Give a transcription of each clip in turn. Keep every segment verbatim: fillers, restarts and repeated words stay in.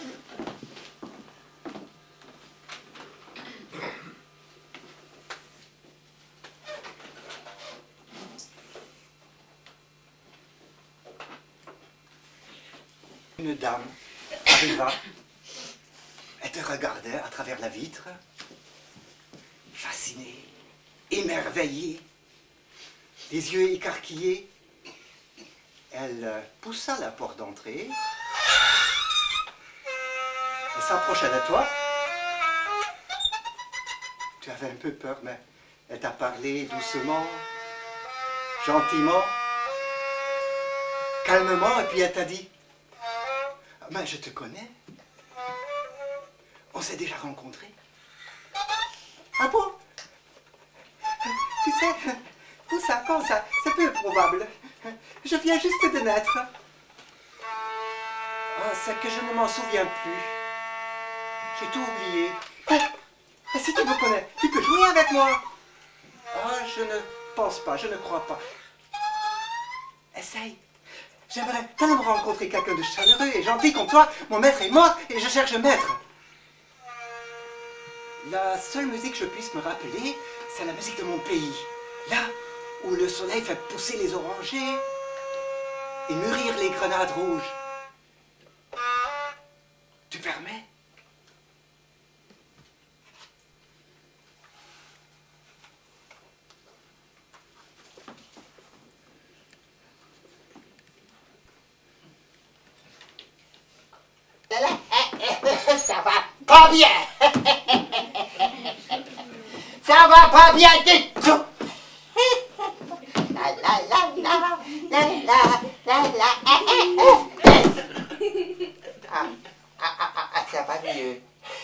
Une dame arriva, elle te regardait à travers la vitre, fascinée, émerveillée, les yeux écarquillés. Elle poussa la porte d'entrée, elle s'approcha de toi. Tu avais un peu peur, mais elle t'a parlé doucement, gentiment, calmement, et puis elle t'a dit: mais je te connais. On s'est déjà rencontrés. Ah bon? Tu sais, où ça, quand ça? C'est peu probable. Je viens juste de naître. Ah, c'est que je ne m'en souviens plus. J'ai tout oublié. Ah, si tu me connais, tu peux jouer avec moi. Ah, je ne pense pas, je ne crois pas. Essaye. J'aimerais tellement rencontrer quelqu'un de chaleureux et gentil comme toi. Mon maître est mort et je cherche un maître. La seule musique que je puisse me rappeler, c'est la musique de mon pays. Là où le soleil fait pousser les orangers et mûrir les grenades rouges. Tu permets? Ça va pas bien. Ça va pas bien du tout. La la la la la la la la. Ah, ah, ah, ah, ça va mieux.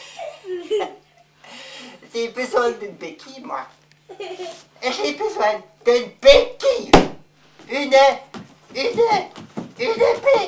J'ai besoin d'une béquille, moi. J'ai besoin d'une béquille. Une, une, une béquille.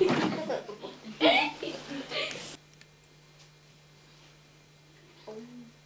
Oh.